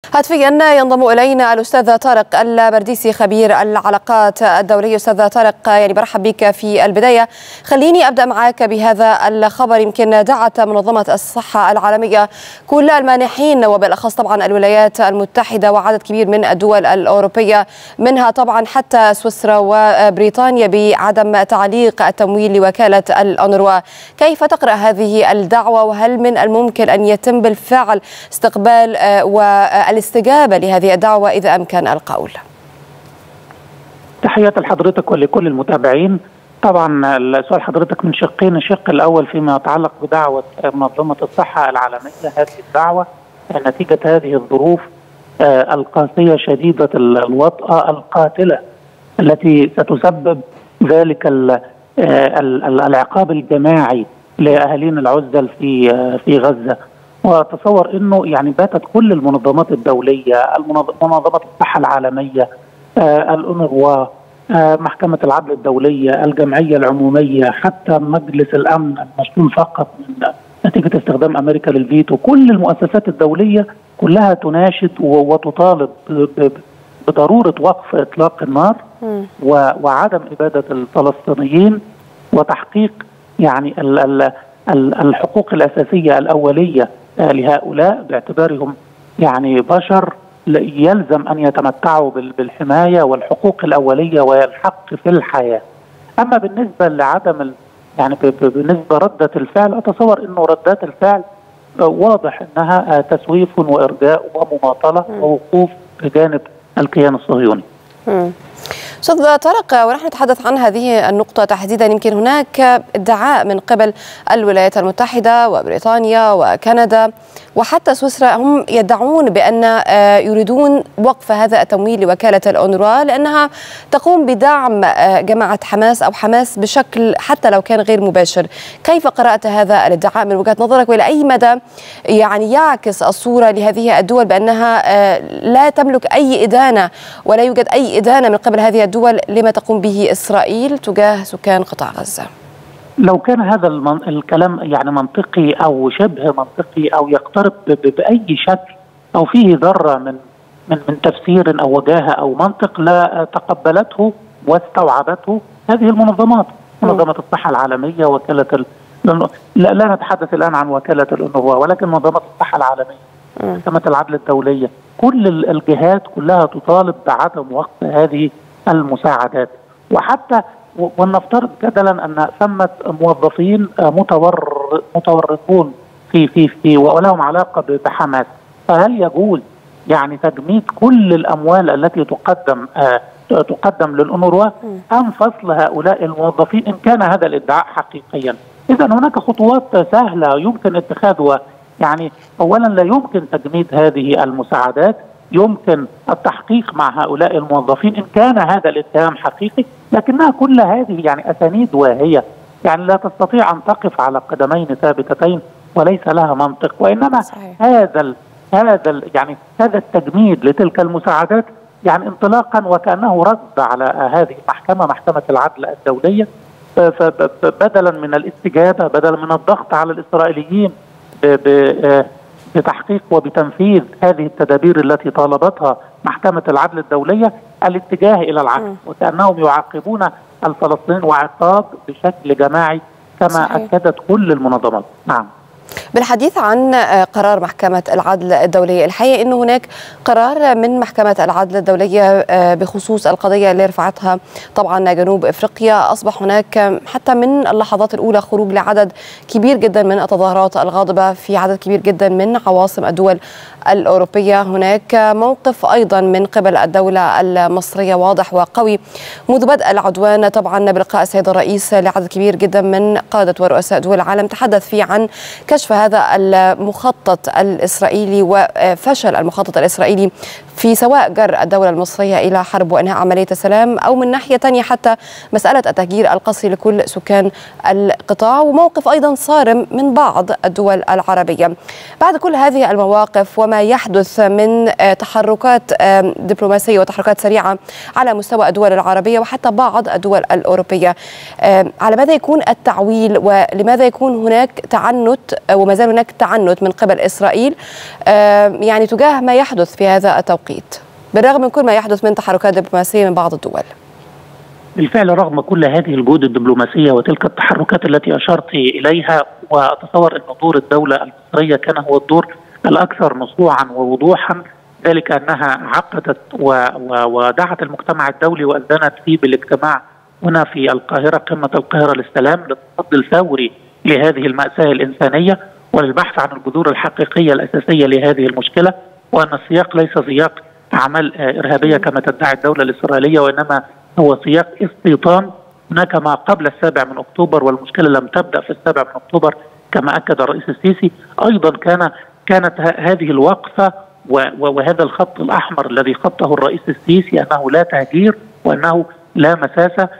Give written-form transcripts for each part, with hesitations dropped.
هاتفيا ينضم الينا الاستاذ طارق البرديسي خبير العلاقات الدوليه. استاذ طارق، برحب بك. في البدايه خليني ابدا معك بهذا الخبر. يمكن دعت منظمه الصحه العالميه كل المانحين وبالاخص طبعا الولايات المتحده وعدد كبير من الدول الاوروبيه منها طبعا حتى سويسرا وبريطانيا بعدم تعليق التمويل لوكاله الأونروا. كيف تقرا هذه الدعوه، وهل من الممكن ان يتم بالفعل استقبال والاستجابة لهذه الدعوة إذا أمكن القول؟ تحياتي لحضرتك ولكل المتابعين. طبعا سؤال حضرتك من شقين، الشق الأول فيما يتعلق بدعوة منظمة الصحة العالمية. هذه الدعوة نتيجة هذه الظروف القاسية شديدة الوطأة القاتلة التي ستسبب ذلك العقاب الجماعي لأهالينا العزل في غزة. وتصور انه باتت كل المنظمات الدوليه، منظمه الصحه العالميه، الأونروا، محكمه العدل الدوليه، الجمعيه العموميه، حتى مجلس الامن المسؤول فقط من نتيجه استخدام امريكا للفيتو، كل المؤسسات الدوليه كلها تناشد وتطالب بضروره وقف اطلاق النار وعدم اباده الفلسطينيين وتحقيق الحقوق الاساسيه الاوليه لهؤلاء باعتبارهم بشر يلزم ان يتمتعوا بالحمايه والحقوق الاوليه والحق في الحياه. اما بالنسبه لعدم بالنسبه رده الفعل، اتصور انه ردات الفعل واضح انها تسويف وارجاء ومماطله ووقوف بجانب الكيان الصهيوني. أستاذ طارق، ونحن نتحدث عن هذه النقطة تحديدا، يمكن هناك ادعاء من قبل الولايات المتحدة وبريطانيا وكندا وحتى سويسرا، هم يدعون بأن يريدون وقف هذا التمويل لوكالة الأونروا لأنها تقوم بدعم جماعة حماس أو حماس بشكل حتى لو كان غير مباشر. كيف قرأت هذا الادعاء من وجهة نظرك، وإلى أي مدى يعكس الصورة لهذه الدول بأنها لا تملك أي إدانة ولا يوجد أي إدانة من قبل هذه الدول لما تقوم به إسرائيل تجاه سكان قطاع غزة؟ لو كان هذا الكلام منطقي أو شبه منطقي أو يقترب بأي شكل أو فيه ذرة من تفسير أو وجاهة أو منطق، لا تقبلته واستوعبته هذه المنظمات. منظمة الصحة العالمية، وكالة لا نتحدث الآن عن وكالة الأونروا، ولكن منظمة الصحة العالمية، محكمة العدل الدولية، كل الجهات كلها تطالب بعدم وقف هذه المساعدات. وحتى ولنفترض جدلا ان ثمه موظفين متورطون في ولهم علاقه بحماس، فهل يجوز تجميد كل الاموال التي تقدم للأونروا ام فصل هؤلاء الموظفين ان كان هذا الادعاء حقيقيا؟ اذا هناك خطوات سهله يمكن اتخاذها. اولا لا يمكن تجميد هذه المساعدات، يمكن التحقيق مع هؤلاء الموظفين إن كان هذا الاتهام حقيقي، لكنها كل هذه أسانيد واهية، لا تستطيع أن تقف على قدمين ثابتتين وليس لها منطق. وإنما هذا التجميد لتلك المساعدات انطلاقا وكأنه رد على هذه المحكمة، محكمة العدل الدولية، بدلا من الاستجابة، بدلا من الضغط على الإسرائيليين بتحقيق وبتنفيذ هذه التدابير التي طالبتها محكمة العدل الدولية، الاتجاه إلى العكس، وكأنهم يعاقبون الفلسطينيين وعقاب بشكل جماعي كما أكدت كل المنظمات. نعم. بالحديث عن قرار محكمة العدل الدولية، الحقيقة أنه هناك قرار من محكمة العدل الدولية بخصوص القضية اللي رفعتها طبعا جنوب إفريقيا. أصبح هناك حتى من اللحظات الأولى خروج لعدد كبير جدا من التظاهرات الغاضبة في عدد كبير جدا من عواصم الدول الأوروبية. هناك موقف أيضا من قبل الدولة المصرية واضح وقوي منذ بدء العدوان، طبعا بلقاء السيد الرئيس لعدد كبير جدا من قادة ورؤساء دول العالم تحدث فيه عن كشف هذا المخطط الإسرائيلي وفشل المخطط الإسرائيلي في سواء جر الدولة المصرية إلى حرب وإنهاء عملية السلام، أو من ناحية تانية حتى مسألة التهجير القسري لكل سكان القطاع، وموقف أيضا صارم من بعض الدول العربية. بعد كل هذه المواقف وما يحدث من تحركات دبلوماسية وتحركات سريعة على مستوى الدول العربية وحتى بعض الدول الأوروبية، على ماذا يكون التعويل ولماذا يكون هناك تعنت وما زال هناك تعنت من قبل إسرائيل يعني تجاه ما يحدث في هذا التوقيت بالرغم من كل ما يحدث من تحركات دبلوماسية من بعض الدول؟ بالفعل رغم كل هذه الجهود الدبلوماسية وتلك التحركات التي أشرت إليها، وأتصور أن دور الدولة المصرية كان هو الدور الأكثر نصوعا ووضوحا، ذلك أنها عقدت ودعت المجتمع الدولي وأذنت فيه بالاجتماع هنا في القاهرة، قمة القاهرة للسلام، للتصدي الفوري لهذه المأساة الإنسانية وللبحث عن الجذور الحقيقية الأساسية لهذه المشكلة، وأن السياق ليس سياق أعمال إرهابية كما تدعي الدولة الإسرائيلية، وإنما هو سياق استيطان. هناك ما قبل 7 من أكتوبر، والمشكلة لم تبدأ في 7 من أكتوبر كما أكد الرئيس السيسي. أيضا كانت هذه الوقفة وهذا الخط الأحمر الذي خطه الرئيس السيسي أنه لا تهجير وأنه لا مساسة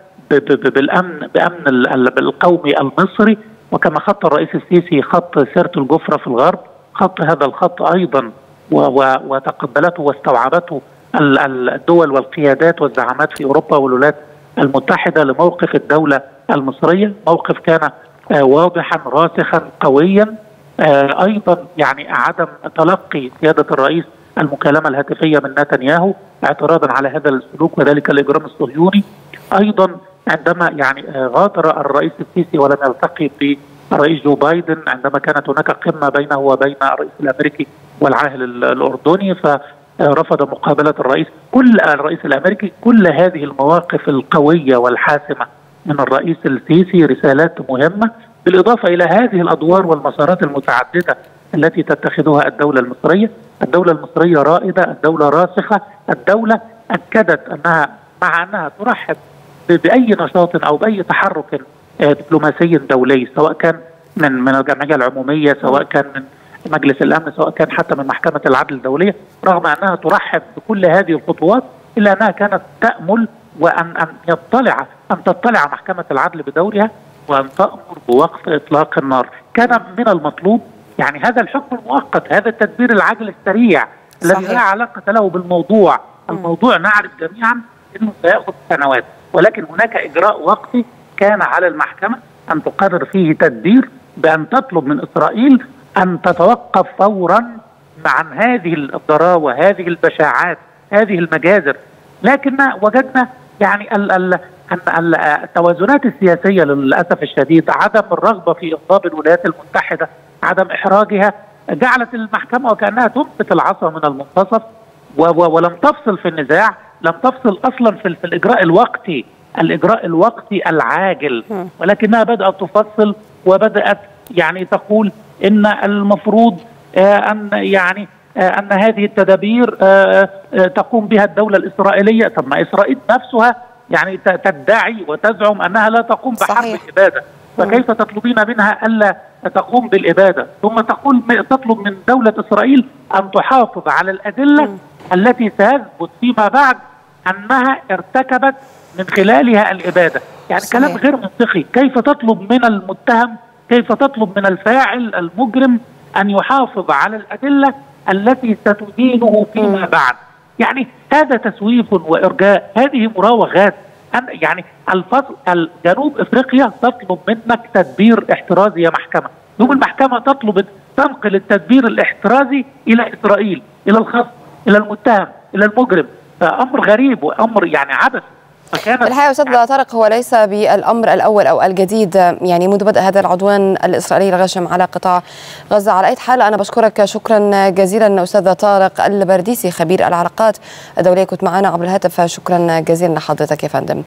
بأمن القومي المصري، وكما خط الرئيس السيسي خط سيرة الجفرة في الغرب، خط هذا الخط أيضا وتقبلته واستوعبته الدول والقيادات والزعامات في أوروبا والولايات المتحدة لموقف الدولة المصرية. موقف كان واضحا راسخا قويا. أيضا يعني عدم تلقي سيادة الرئيس المكالمة الهاتفية من نتنياهو اعتراضا على هذا السلوك وذلك الإجرام الصهيوني. أيضا عندما يعني غادر الرئيس السيسي ولم يلتقي بالرئيس جو بايدن عندما كانت هناك قمة بينه وبين الرئيس الأمريكي والعاهل الأردني، فرفض مقابلة الرئيس الأمريكي. كل هذه المواقف القوية والحاسمة من الرئيس السيسي رسالات مهمة، بالإضافة إلى هذه الأدوار والمسارات المتعددة التي تتخذها الدولة المصرية. الدولة المصرية رائدة، الدولة راسخة، الدولة أكدت أنها مع أنها ترحب بأي نشاط أو بأي تحرك دبلوماسي دولي، سواء كان من الجمعية العمومية، سواء كان من مجلس الأمن، سواء كان حتى من محكمة العدل الدولية، رغم أنها ترحب بكل هذه الخطوات إلا أنها كانت تأمل وأن تطلع محكمة العدل بدورها وأن تأمر بوقف إطلاق النار. كان من المطلوب يعني هذا الحكم المؤقت، هذا التدبير العاجل السريع الذي لا علاقة له بالموضوع. الموضوع نعرف جميعا أنه سيأخذ سنوات، ولكن هناك إجراء وقتي كان على المحكمة أن تقرر فيه تدبير بأن تطلب من إسرائيل أن تتوقف فورا عن هذه الضراوة، هذه البشاعات، هذه المجازر. لكن وجدنا يعني التوازنات السياسية للأسف الشديد، عدم الرغبة في إغضاب الولايات المتحدة، عدم إحراجها، جعلت المحكمة وكأنها تنبت العصا من المنتصف ولم تفصل في النزاع، لم تفصل أصلا في الإجراء الوقتي العاجل، ولكنها بدأت تفصل وبدأت يعني تقول إن المفروض أن هذه التدابير تقوم بها الدولة الإسرائيلية. طب ما إسرائيل نفسها يعني تدعي وتزعم أنها لا تقوم بحرب الإبادة، فكيف تطلبين منها ألا تقوم بالإبادة؟ ثم تطلب من دولة إسرائيل أن تحافظ على الأدلة التي سيثبت فيما بعد أنها ارتكبت من خلالها الإبادة. يعني صحيح. كلام غير منطقي. كيف تطلب من المتهم، كيف تطلب من الفاعل المجرم أن يحافظ على الأدلة التي ستدينه فيما بعد؟ يعني هذا تسويف وإرجاء، هذه مراوغات. يعني الفصل جنوب إفريقيا تطلب منك تدبير احترازي يا محكمة، ثم المحكمة تنقل التدبير الاحترازي إلى إسرائيل، إلى الخصم، إلى المتهم، إلى المجرم. فأمر غريب وأمر يعني عبث. الحقيقة أستاذ طارق هو ليس بالأمر الأول أو الجديد يعني منذ بدء هذا العدوان الإسرائيلي الغاشم على قطاع غزة. على أي حال أنا بشكرك شكرا جزيلا أستاذ طارق البرديسي خبير العلاقات الدولية، كنت معنا عبر الهاتف. شكرا جزيلا لحضرتك يا فندم.